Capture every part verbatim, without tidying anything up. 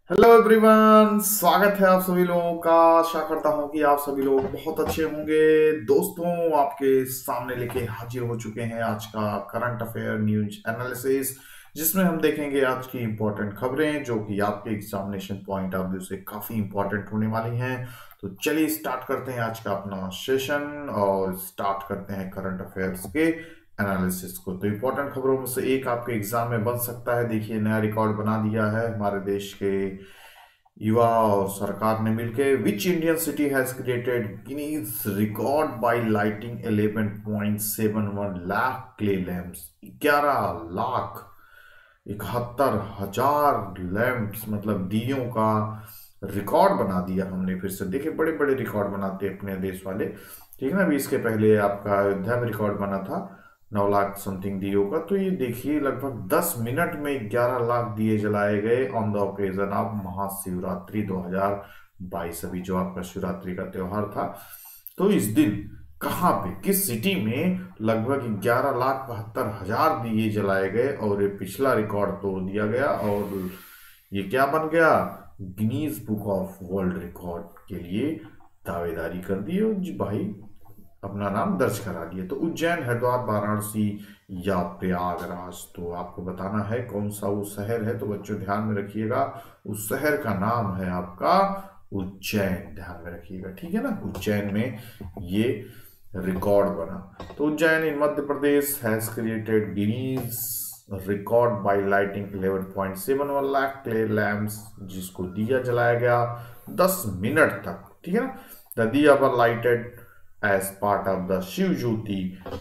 Hello everyone, स्वागत है आप सभी लोगों का। आशा करता हूं कि आप सभी लोग बहुत अच्छे होंगे। दोस्तों, आपके सामने लेके हाजिर हो चुके हैं आज का करंट अफेयर न्यूज एनालिसिस, जिसमें हम देखेंगे आज की इंपॉर्टेंट खबरें जो कि आपके एग्जामिनेशन पॉइंट ऑफ व्यू से काफी इंपॉर्टेंट होने वाली हैं। तो चलिए स्टार्ट करते हैं आज का अपना सेशन और स्टार्ट करते हैं करंट अफेयर्स के एनालिसिस को। तो इंपॉर्टेंट खबरों में से एक आपके एग्जाम में बन सकता है। देखिए, नया रिकॉर्ड बना दिया है हमारे देश के युवा और सरकार ने मिलकर। Which Indian city has created Guinness record by lighting eleven point seven one lakh clay lamps. ग्यारह लाख इकहत्तर हजार लैंप्स मतलब दियों का रिकॉर्ड बना दिया हमने फिर से। देखिए, बड़े बड़े रिकॉर्ड बनाते हैं अपने देश वाले, ठीक है ना। अभी इसके पहले आपका अयोध्या में रिकॉर्ड बना था नौ लाख समथिंग दियों का। तो ये देखिए, लगभग दस मिनट में ग्यारह लाख दिए जलाए गए on the occasion of Mahashivratri दो हजार बाईस। अभी जो आपका शिवरात्रि का त्योहार था, तो इस दिन कहाँ पे, किस सिटी में लगभग ग्यारह लाख बहत्तर हजार दिए जलाए गए और ये पिछला रिकॉर्ड तोड़ दिया गया। और ये क्या बन गया, Guinness book of world record के लिए दावेदारी कर दी और जी भाई अपना नाम दर्ज करा दिया। तो उज्जैन, हरिद्वार, वाराणसी या प्रयागराज, तो आपको बताना है कौन सा वो शहर है। तो बच्चों ध्यान में रखिएगा, उस शहर का नाम है आपका उज्जैन। ध्यान में रखिएगा, ठीक है ना। उज्जैन में ये रिकॉर्ड बना। तो Ujjain in Madhya Pradesh has created Guinness record by lighting eleven point seven one lakh clay lamps, जिसको दिया जलाया गया दस मिनट तक, ठीक है ना। The diya were lighted as part of the Shiv Jyoti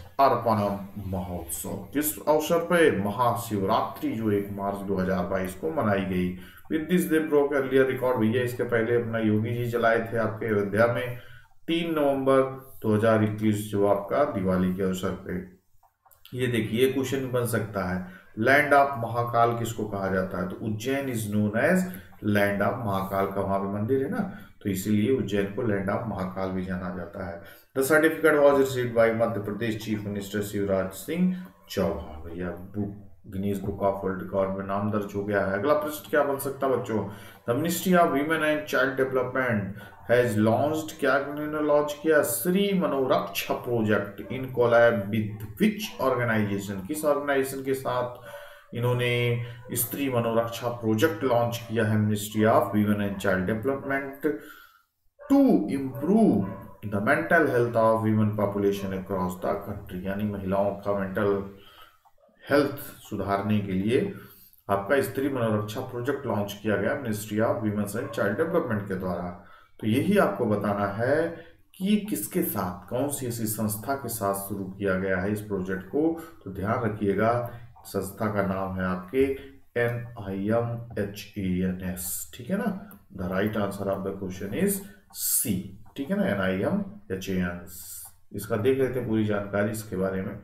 Arpanam Mahotsav. किस अवसर पे, महाशिवरात्रि जो एक मार्च दो हजार बाईस को मनाई गई। With this they broke earlier record. भैया इसके पहले अपना योगी जी जलाए थे आपके अयोध्या में तीन नवंबर दो हजार इक्कीस, जो आपका दिवाली के अवसर पे। ये देखिए, क्वेश्चन बन सकता है, लैंड ऑफ महाकाल किसको कहा जाता है। तो Ujjain is known as land of Mahakal का वहां पे मंदिर है ना, तो इसीलिए उज्जैन को लैंड ऑफ महाकाल भी जाना जाता है। The certificate was received by Madhya Pradesh chief minister Shivraj Singh Chouhan. भैया book Guinness book of world record में नाम दर्ज हो गया है। अगला प्रश्न क्या बन सकता है बच्चों, the ministry of women and child development has launched, क्या इन्होंने लॉन्च किया, Shri Manoraksha project in collab with which organisation. किस ऑर्गेनाइजेशन के साथ इन्होंने स्त्री मनोरक्षा प्रोजेक्ट लॉन्च किया है ministry of women and child development to improve the mental health of women population across the country. यानी महिलाओं का मेंटल हेल्थ सुधारने के लिए आपका स्त्री मनोरक्षा प्रोजेक्ट लॉन्च किया गया ministry of women and child development के द्वारा। तो यही आपको बताना है कि किसके साथ, कौन सी ऐसी संस्था के साथ शुरू किया गया है इस प्रोजेक्ट को। तो ध्यान रखिएगा, संस्था का नाम है आपके N I M H A N S, ठीक है ना। The right answer of the question is C, ठीक है ना, N I M H A N S. इसका देख लेते हैं पूरी जानकारी इसके बारे में।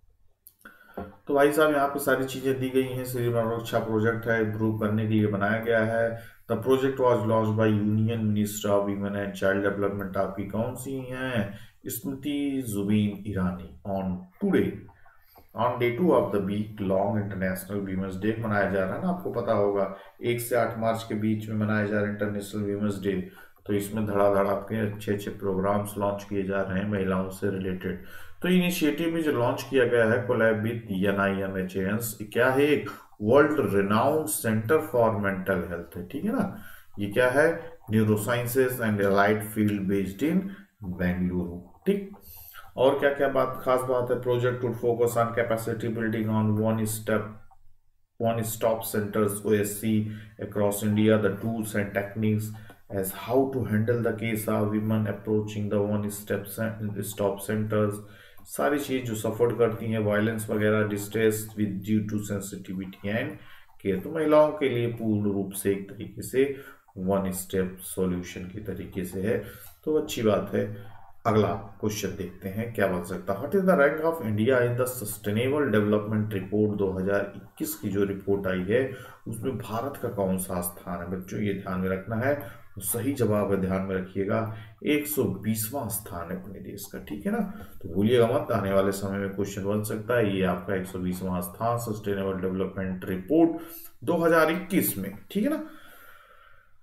तो भाई साहब, यहाँ पे सारी चीजें दी गई हैं। श्री मनोरक्षा प्रोजेक्ट है, इम्प्रूव करने के लिए बनाया गया है। The project was launched by union minister of women and child development. आपकी कौन सी हैं, Smriti Zubin Irani. On today, on day two of the week long international women's day मनाया जा रहा है ना, आपको पता होगा एक से आठ मार्च के बीच में मनाया जा रहा है इंटरनेशनल वीमेंस डे। तो इसमें धड़ाधड़ आपके अच्छे अच्छे प्रोग्राम्स लॉन्च किए जा रहे हैं महिलाओं से रिलेटेड। तो इनिशिएटिव में जो लॉन्च किया गया है collab with N I M H A N, क्या है, एक world renowned centre for mental health है, ठीक है ना। ये क्या है, neuro sciences and allied field based in Bengaluru, ठीक। और क्या क्या बात, खास बात है, project would focus on capacity building on one step one stop centres O S C across India, the tools and techniques as how to handle the case of women approaching the one step stop centers। सारी चीज जो सफर करती हैं, violence वगैरह, distress with due to sensitivity and care. तो महिलाओं के लिए पूर्ण रूप से एक तरीके से वन स्टेप सॉल्यूशन की तरीके से है, तो अच्छी बात है। अगला क्वेश्चन देखते हैं क्या बन सकता है। What is the rank of India in the sustainable development report दो हजार इक्कीस की जो रिपोर्ट आई है, उसमें भारत का कौन सा स्थान है बच्चों, ये ध्यान में रखना है। तो सही जवाब है, ध्यान में रखिएगा, एक सौ बीसवां स्थान है अपने देश का, ठीक है ना। तो भूलिएगा मत, आने वाले समय में क्वेश्चन बन सकता है। ये आपका एक सौ बीसवां स्थान सस्टेनेबल डेवलपमेंट रिपोर्ट दो हजार इक्कीस में, ठीक है ना।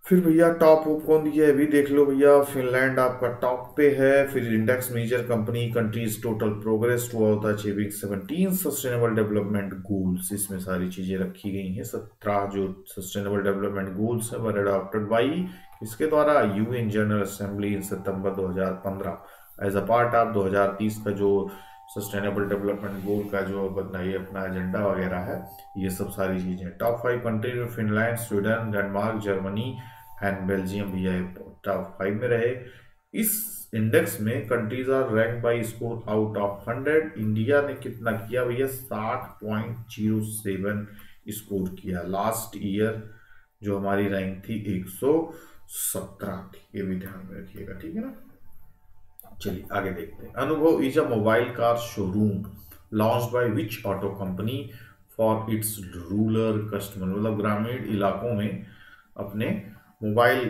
फिर भैया टॉप ऑप कौन दिया है अभी देख लो भैया। फिनलैंड आपका टॉप पे है। फिर index measure company countries total progress toward achieving seventeen sustainable development goals, इसमें सारी चीजें रखी गई हैं। सत्रह जो सस्टेनेबल डेवलपमेंट गोल्स है वर अडॉप्टेड बाई इसके द्वारा UN general assembly in September दो हज़ार पंद्रह एज अ पार्ट ऑफ दो हज़ार तीस का जो सस्टेनेबल डेवलपमेंट गोल का जो बनाइए अपना एजेंडा वगैरह है, ये सब सारी चीजें। टॉप फाइव कंट्री में Finland, Sweden, Denmark, Germany and Belgium भी है टॉप फाइव में रहे। इस इंडेक्स में countries are rank by score out of hundred. India ने कितना किया भैया, साठ पॉइंट जीरो सेवन स्कोर किया। लास्ट ईयर जो हमारी रैंक थी एक सौ सत्रह थी, ये भी ध्यान में रखिएगा, ठीक है ना। चलिए आगे देखते हैं। Anubhav is a mobile car showroom launch by which auto company for its rural customer, मतलब ग्रामीण इलाकों में अपने मोबाइल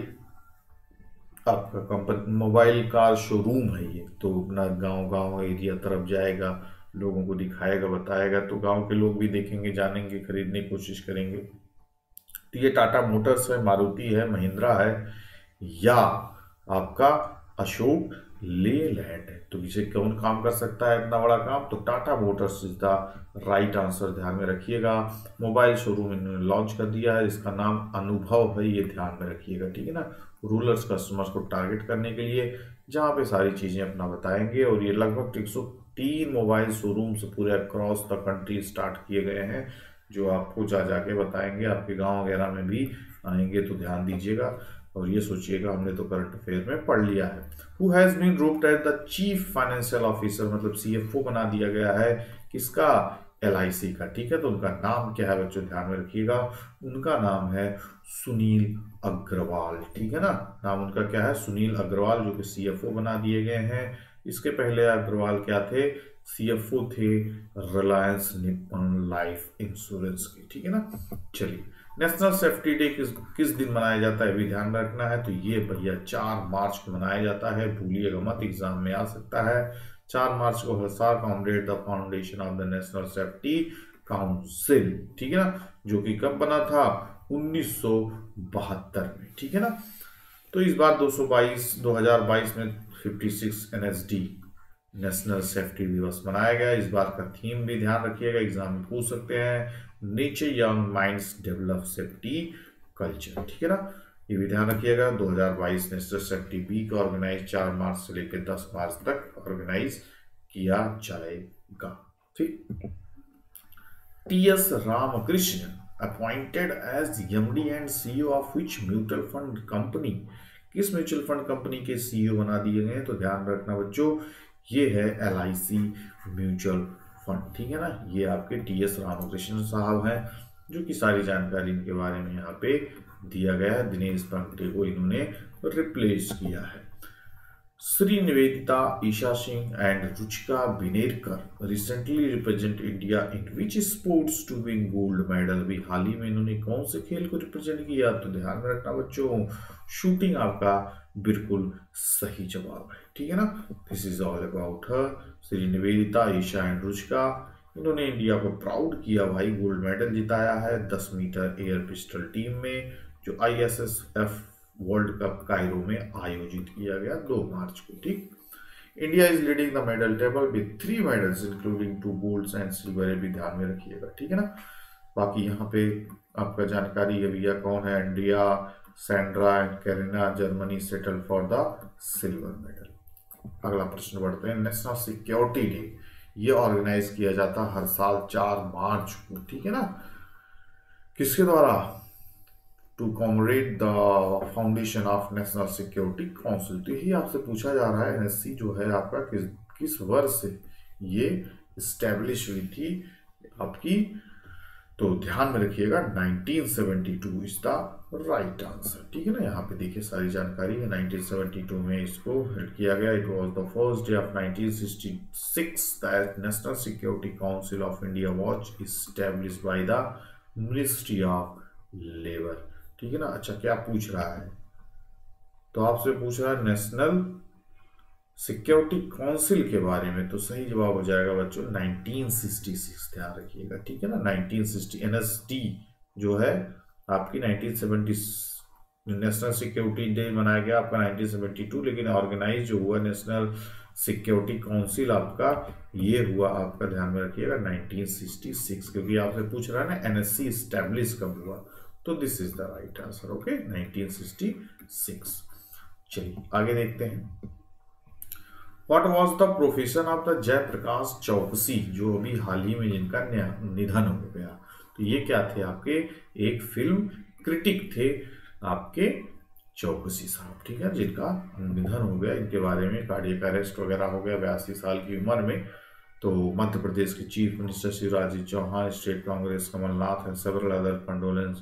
आपका कंपनी मोबाइल कार शोरूम है ये, तो अपना गांव गांव एरिया तरफ जाएगा, लोगों को दिखाएगा, बताएगा, तो गांव के लोग भी देखेंगे, जानेंगे, खरीदने की कोशिश करेंगे। तो ये टाटा मोटर्स है, मारुति है, महिंद्रा है या आपका अशोक लेलैंड है। तो इसे कौन काम कर सकता है इतना बड़ा काम, तो Tata Motors is the right answer, ध्यान में रखिएगा। मोबाइल शोरूम इन्होंने लॉन्च कर दिया है, इसका नाम अनुभव है, ये ध्यान में रखिएगा, ठीक है ना। रूरल कस्टमर्स को टारगेट करने के लिए जहाँ पे सारी चीजें अपना बताएंगे। और ये लगभग एक सौ तीन मोबाइल शोरूम्स पूरे अक्रॉस द कंट्री स्टार्ट किए गए हैं, जो आपको जा जाके बताएंगे, आपके गांव वगैरह में भी आएंगे, तो ध्यान दीजिएगा और ये सोचिएगा हमने तो करंट अफेयर में पढ़ लिया है। Who has been grouped as the chief financial officer, मतलब सीएफओ बना दिया गया है किसका, एलआईसी का, ठीक है। तो उनका नाम क्या है बच्चों, ध्यान में रखिएगा, उनका नाम है सुनील अग्रवाल, ठीक है ना। नाम उनका क्या है, सुनील अग्रवाल, जो कि सीएफओ बना दिए गए हैं। इसके पहले अग्रवाल क्या थे, सीएफओ थे रिलायंस निप्पन लाइफ इंश्योरेंस की, ठीक है ना। चलिए नेशनल सेफ्टी डे किस किस दिन मनाया जाता है, भी ध्यान में रखना है। तो ये भैया चार मार्च को मनाया जाता है, भूलिएगा मत, एग्जाम में आ सकता है। चार मार्च को हर साल comrade the foundation of the national safety council, ठीक है ना, जो कि कब बना था, उन्नीस सौ बहत्तर में, ठीक है ना। तो इस बार दो सौ बाईस दो हज़ार बाईस में छप्पन एनएसडी नेशनल सेफ्टी दिवस मनाया गया। इस बार का थीम भी ध्यान रखिएगा, एग्जाम में पूछ सकते हैं, nature young minds develop safety culture, ठीक है ना। ये भी ध्यान रखिएगा। दो हज़ार बाईस नेशनल सेफ्टी वीक ऑर्गेनाइज चार मार्च से लेकर दस मार्च तक ऑर्गेनाइज किया जाएगा, ठीक। T S Ramakrishna appointed as MD and CEO of which mutual fund company, किस म्यूचुअल फंड कंपनी के सीईओ बना दिए गए, तो ध्यान रखना बच्चों, ये है L I C mutual fund, ठीक है ना। ये आपके टी एस रामकृष्ण साहब हैं, जो कि सारी जानकारी इनके बारे में यहाँ पे दिया गया है। दिनेश पांडे को इन्होंने रिप्लेस किया है। Shri Nivedita Esha Singh and Ruchika Binerkar recently represent India in which sports to win gold medal, भी हाल ही में इन्होंने कौन से खेल को रिप्रेजेंट किया, तो ध्यान में रखना बच्चों, शूटिंग आपका बिल्कुल सही जवाब है, ठीक है ना। This is all about her. Shri Nivedita Esha and Ruchika, इन्होंने इंडिया को प्राउड किया भाई, गोल्ड मेडल जिताया है दस मीटर एयर पिस्टल टीम में, जो I S S F world cup Cairo में आयोजित किया गया दो मार्च को, ठीक। India is leading the medal table with three medals including two golds and silver, भी ध्यान में रखिएगा, ठीक है ना। बाकी यहाँ पे आपका जानकारी है भैया कौन है, India, Sandra and Carina Germany settle for the silver medal. अगला प्रश्न बढ़ते हैं। नेशनल सिक्योरिटी डे ये ऑर्गेनाइज किया जाता है हर साल चार मार्च को, ठीक है ना, किसके द्वारा, to comrade the foundation of national security council. तो यही आपसे पूछा जा रहा है एनएससी जो है आपका किस किस वर्ष से ये स्टैब्लिश हुई थी आपकी, तो ध्यान में रखिएगा nineteen seventy two is the right answer, ठीक है ना। यहाँ पे देखिए सारी जानकारी है, नाइनटीन सेवेंटी टू में इसको हेड किया गया। It was the first day of nineteen sixty six that national security council of India was established by the ministry of labour, ठीक है ना। अच्छा क्या पूछ रहा है, तो आपसे पूछ रहा है नेशनल सिक्योरिटी काउंसिल के बारे में, तो सही जवाब हो जाएगा बच्चों नाइनटीन सिक्सटी सिक्स, ध्यान रखिएगा, ठीक है ना। नाइनटीन सिक्सटी एनएसटी जो है आपकी nineteen seventy national security day मनाया गया आपका नाइनटीन सेवेंटी टू, लेकिन ऑर्गेनाइज जो हुआ नेशनल सिक्योरिटी काउंसिल आपका, ये हुआ आपका ध्यान में रखिएगा नाइनटीन सिक्सटी सिक्स, क्योंकि आपसे पूछ रहा है ना एनएससी स्टैब्लिश कब हुआ, तो this is the right answer. Okay, nineteen sixty six. चलिए आगे देखते हैं। What was the profession of the Jayprakash Chouksey, जो अभी हाल ही में जिनका निधन हो गया, तो ये क्या थे आपके, एक फिल्म क्रिटिक थे आपके चौकसी साहब, ठीक है, जिनका निधन हो गया। इनके बारे में कार्डियक अरेस्ट वगैरह हो गया बयासी साल की उम्र में। तो मध्य प्रदेश के chief minister Shivraj Singh Chouhan, state Congress Kamal Nath and several other condolence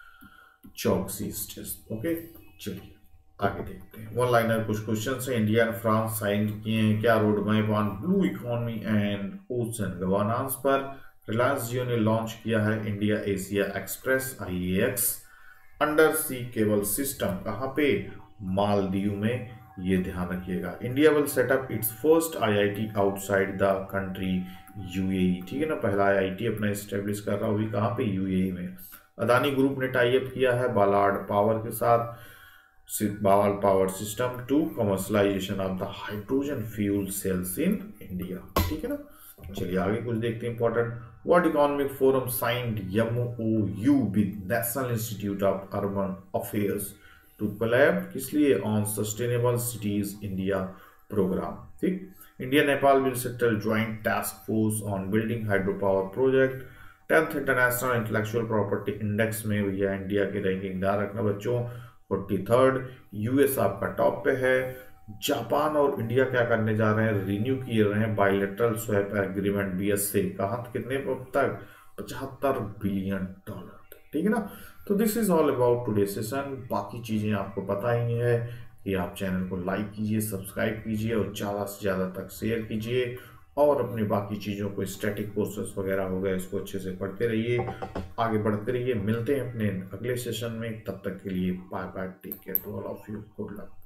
Chouksey stage. Okay, चलिए आगे देखते हैं। वन लाइनर कुछ क्वेश्चन है। इंडिया एंड फ्रांस साइन किए हैं क्या road map on blue economy and ocean governance पर। रिलायंस जियो ने लॉन्च किया है India Asia express I A X under sea cable system, कहाँ पे, मालदीव में, ये ध्यान रखिएगा। India will set up its first IIT outside the country UAE, ठीक है ना, पहला आईआईटी अपना एस्टेब्लिश कर रहा होगी कहाँ पे, यूएई में। अदानी ग्रुप ने टाई अप किया है बालाड पावर के साथ, Ballard power system to commercialisation of the hydrogen fuel cells in India, ठीक है ना। चलिए आगे कुछ देखते हैं important. World economic forum signed MOU with national institute of urban affairs to collab, किस लिए, on sustainable cities India programme, ठीक। India Nepal will settle joint task force on building hydro power project. Tenth international intellectual property index में भैया India की ranking ध्यान रखना बच्चों, forty third. US आपका टॉप पे है। जापान और इंडिया क्या करने जा रहे हैं, रिन्यू किए रहे हैं बायलैटरल स्वैप एग्रीमेंट बीएस से, कहाँ कितने तक, पचहत्तर बिलियन डॉलर, ठीक है ना। तो this is all about today session. बाकी चीजें आपको पता ही है कि आप चैनल को लाइक कीजिए, सब्सक्राइब कीजिए और ज़्यादा से ज़्यादा तक शेयर कीजिए, और अपनी बाकी चीज़ों को स्टैटिक कोर्सेस वगैरह हो गए इसको अच्छे से पढ़ते रहिए, आगे बढ़ते रहिए। मिलते हैं अपने अगले सेशन में, तब तक के लिए bye bye, take care to all of you, good luck.